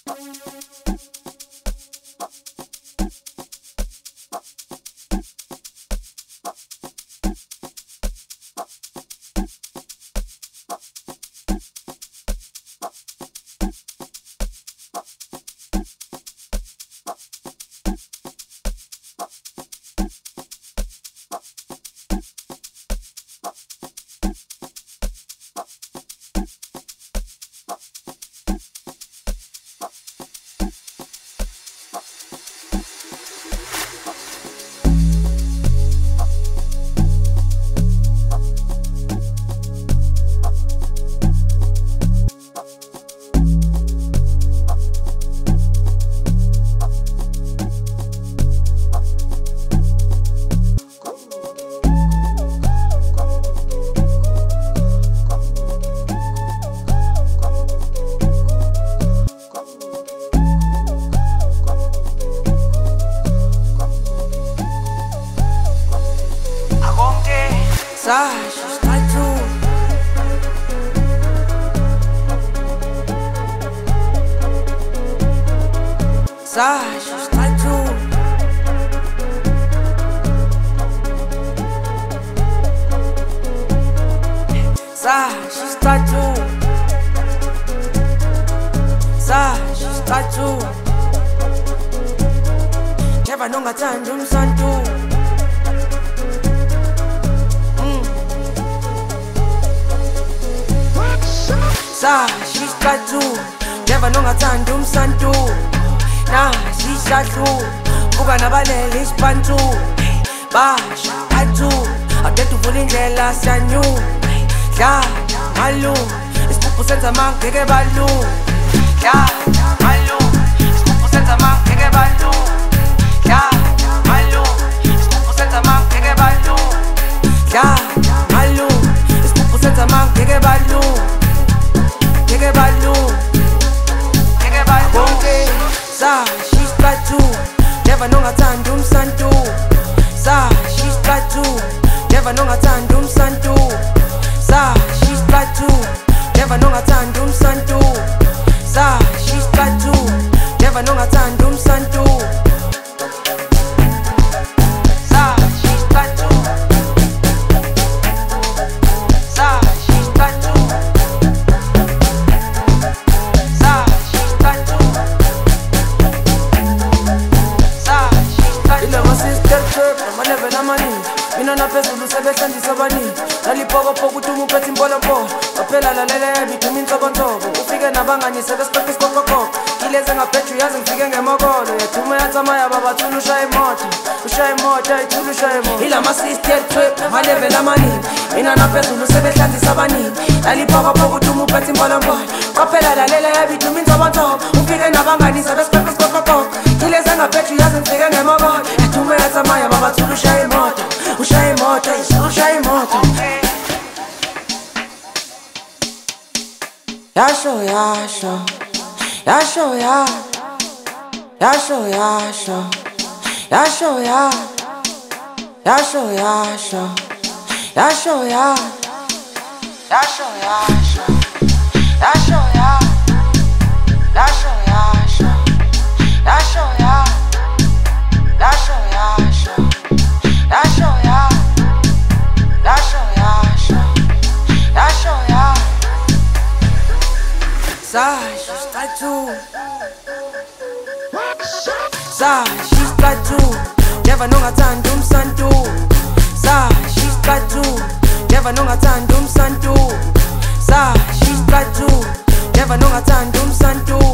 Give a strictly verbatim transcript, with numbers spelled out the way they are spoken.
Sasha Iscathulo. Sasha Iscathulo. Sasha Iscathulo. Sasha Iscathulo. Never know ngathanda umsantu. Sasha Iscathulo, never know ngathanda umsantu. Nasi isahluko, buka nabalele isibantu. Basha athu, akethu uvula indlela siyanyu. Dlala malu, isigubhu senza mangeke balu. Dlala malu, isigubhu senza mangeke balu. Dlala malu, isigubhu senza mangeke balu. Dlala malu, isigubhu senza mangeke balu. Nigga balu, nigga balu. Konke, Sasha Iscathulo, never know ngathanda umsantu. Sasha Iscathulo, never know ngathanda umsantu. Sasha Iscathulo, never know ngathanda umsantu. Sasha Iscathulo, never know ngathanda umsantu. Sasha Iscathulo, Sasha Iscathulo. Mina naphezulu sebehlandisa abaningi nalipokopoko uthi uphethe imbolompo waphela lalela yabithi iminhlobonhlobo ufike nabangani sebesiqoqa isikokokoko kileze ngaphethu yazi ngifike ngemakolo yathuma yatsamaya babathula ushaya imoto ushaya imoto ayithula ushaya imoto ila ma-sister trip amaleveli amaningi mina naphezulu sebehlandisa abaningi nalipokopoko uthi uphethe imbolompo waphela lalela yabithi iminhlobonhlobo ufike nabangani sebesiqoqa isikokokoko kileze ngaphethu yazi ngifike ngemakolo yathuma yatsamaya babathula ushaya imoto ushaya imoto ushaya imoto yasho yasho yasho ya yasho yasho yasho ya yasho yasho yasho ya yasho yasho yasho ya yasho yasho yasho ya yasho yasho yasho ya yasho yasho yasho ya Sasha Iscathulo, Sasha Iscathulo, never know ngathanda umsantu. Sasha Iscathulo, never know ngathanda umsantu. Sasha Iscathulo, never know ngathanda umsantu.